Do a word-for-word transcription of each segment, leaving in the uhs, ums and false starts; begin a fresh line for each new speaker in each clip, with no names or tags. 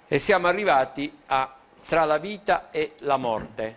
E siamo arrivati a Tra la vita e la morte,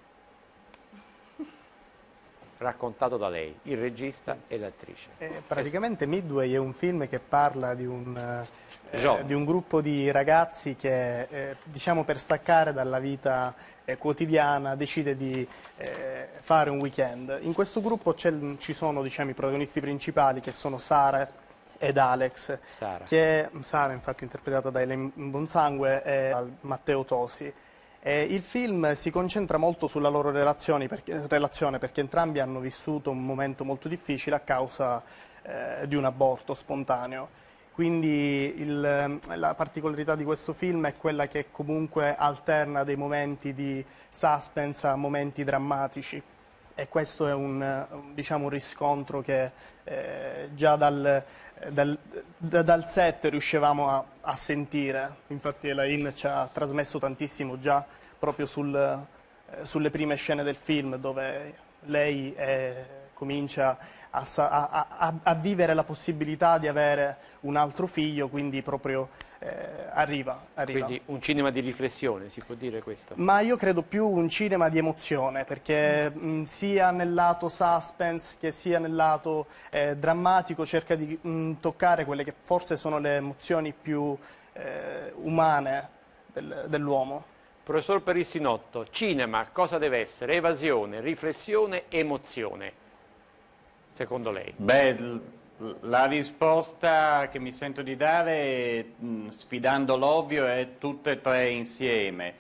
raccontato da lei, il regista e l'attrice.
Eh, praticamente Midway è un film che parla di un, eh, di un gruppo di ragazzi che, eh, diciamo, per staccare dalla vita eh, quotidiana decide di eh, fare un weekend. In questo gruppo ci sono, diciamo, i protagonisti principali, che sono Sara ed Alex,
Sara.
che Sara infatti interpretata da Elaine Bonsangue e Matteo Tosi. Eh, il film si concentra molto sulla loro relazione perché, relazione perché entrambi hanno vissuto un momento molto difficile a causa eh, di un aborto spontaneo. Quindi il, la particolarità di questo film è quella che comunque alterna dei momenti di suspense a momenti drammatici. E questo è un, diciamo, un riscontro che eh, già dal, dal, dal set riuscivamo a, a sentire. Infatti Elaine ci ha trasmesso tantissimo già proprio sul, eh, sulle prime scene del film, dove lei eh, comincia a, a, a, a vivere la possibilità di avere un altro figlio, quindi proprio eh, arriva, arriva.
Quindi un cinema di riflessione, si può dire questo?
Ma io credo più un cinema di emozione, perché mh, sia nel lato suspense che sia nel lato eh, drammatico cerca di mh, toccare quelle che forse sono le emozioni più eh, umane del, dell'uomo.
Professor Perissinotto, cinema cosa deve essere? Evasione, riflessione, emozione, secondo lei?
Beh, la risposta che mi sento di dare, sfidando l'ovvio, è tutte e tre insieme.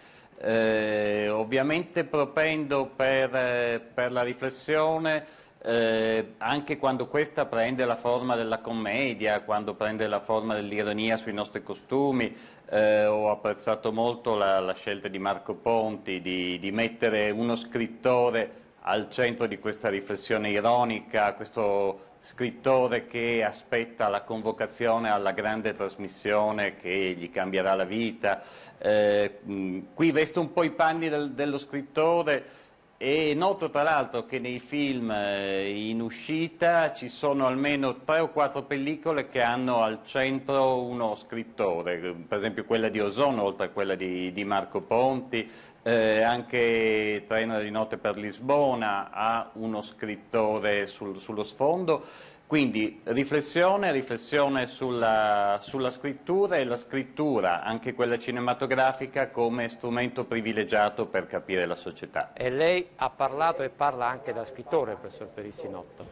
Eh, ovviamente propendo per, eh, per la riflessione, eh, anche quando questa prende la forma della commedia, quando prende la forma dell'ironia sui nostri costumi. Eh, ho apprezzato molto la, la scelta di Marco Ponti di, di mettere uno scrittore al centro di questa riflessione ironica, questo scrittore che aspetta la convocazione alla grande trasmissione che gli cambierà la vita. Eh, qui vesto un po' i panni del, dello scrittore e noto tra l'altro che nei film eh, in uscita ci sono almeno tre o quattro pellicole che hanno al centro uno scrittore, per esempio quella di Ozono, oltre a quella di, di Marco Ponti. Eh, anche Treno di notte per Lisbona ha uno scrittore sul, sullo sfondo, quindi riflessione, riflessione sulla, sulla scrittura e la scrittura, anche quella cinematografica, come strumento privilegiato per capire la società.
E lei ha parlato e parla anche da scrittore, professor Perissinotto?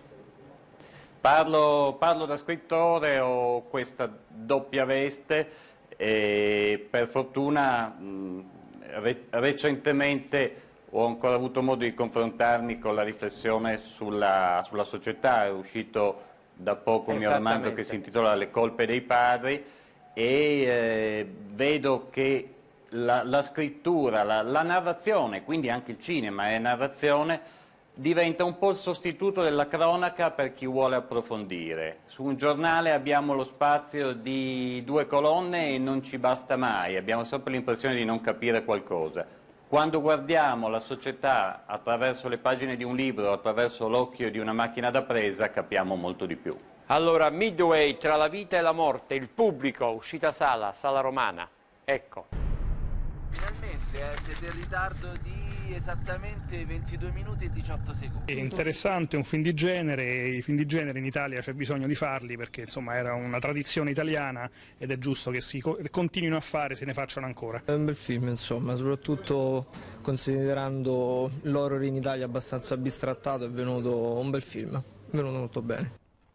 Parlo, parlo da scrittore, ho questa doppia veste e per fortuna mh, recentemente ho ancora avuto modo di confrontarmi con la riflessione sulla, sulla società. È uscito da poco un mio romanzo che si intitola Le colpe dei padri e eh, vedo che la, la scrittura, la, la narrazione, quindi anche il cinema è narrazione, diventa un po' il sostituto della cronaca per chi vuole approfondire. Su un giornale abbiamo lo spazio di due colonne e non ci basta mai, abbiamo sempre l'impressione di non capire qualcosa. Quando guardiamo la società attraverso le pagine di un libro, attraverso l'occhio di una macchina da presa, capiamo molto di più.
Allora, Midway, Tra la vita e la morte, il pubblico, uscita sala, Sala Romana. Ecco.
Finalmente eh, siete in ritardo di esattamente ventidue minuti e diciotto secondi.
È interessante, un film di genere, e i film di genere in Italia c'è bisogno di farli perché insomma era una tradizione italiana ed è giusto che si continuino a fare, se ne facciano ancora.
È un bel film, insomma, soprattutto considerando l'horror in Italia abbastanza bistrattato, è venuto un bel film, è venuto molto bene.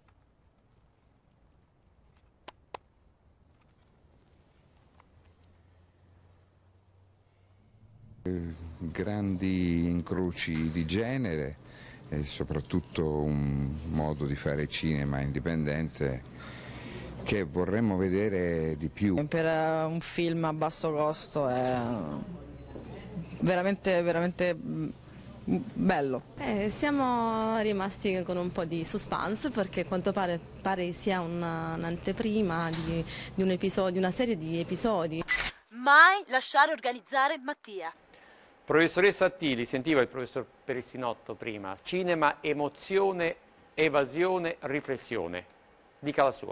Grandi incroci di genere e soprattutto un modo di fare cinema indipendente che vorremmo vedere di più.
Per un film a basso costo è veramente, veramente bello.
Eh, siamo rimasti con un po' di suspense perché a quanto pare, pare sia un'anteprima di, di un episodio, di una serie di episodi.
Mai lasciare organizzare Mattia.
Professoressa Attili, sentiva il professor Perissinotto prima, cinema, emozione, evasione, riflessione. Dica la sua.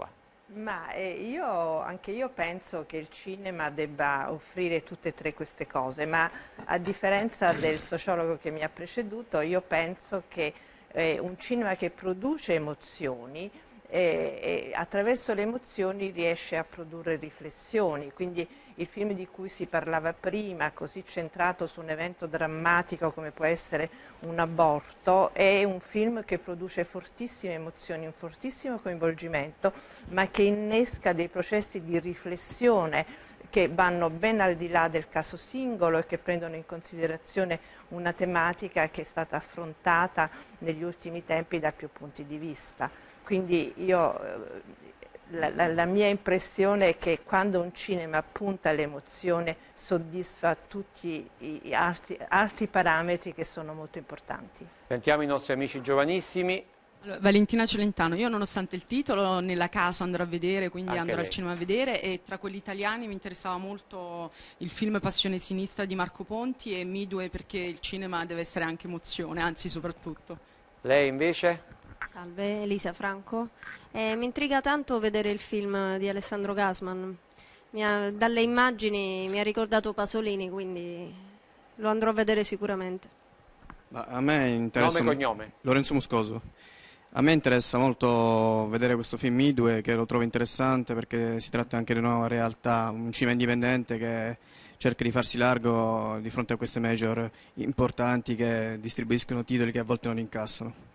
Ma eh, io, anche io penso che il cinema debba offrire tutte e tre queste cose, ma a differenza del sociologo che mi ha preceduto, io penso che eh, un cinema che produce emozioni, eh, eh, attraverso le emozioni riesce a produrre riflessioni, quindi il film di cui si parlava prima, così centrato su un evento drammatico come può essere un aborto, è un film che produce fortissime emozioni, un fortissimo coinvolgimento, ma che innesca dei processi di riflessione che vanno ben al di là del caso singolo e che prendono in considerazione una tematica che è stata affrontata negli ultimi tempi da più punti di vista. Quindi io... La, la, la mia impressione è che quando un cinema punta all'emozione soddisfa tutti i altri, altri parametri che sono molto importanti.
Sentiamo i nostri amici giovanissimi.
Allora, Valentina Celentano, io nonostante il titolo nella casa andrò a vedere, quindi
Anche
andrò
lei.
al cinema a vedere, e tra quelli italiani mi interessava molto il film Passione Sinistra di Marco Ponti e Midway, perché il cinema deve essere anche emozione, anzi soprattutto.
Lei invece?
Salve, Elisa Franco. Eh, mi intriga tanto vedere il film di Alessandro Gasman. Mi ha- dalle immagini mi ha ricordato Pasolini, quindi lo andrò a vedere sicuramente.
Ma a me interessa...
Nome e cognome.
Lorenzo Moscoso. A me interessa molto vedere questo film Midway, che lo trovo interessante perché si tratta anche di una nuova realtà, un cinema indipendente che cerca di farsi largo di fronte a queste major importanti che distribuiscono titoli che a volte non incassano.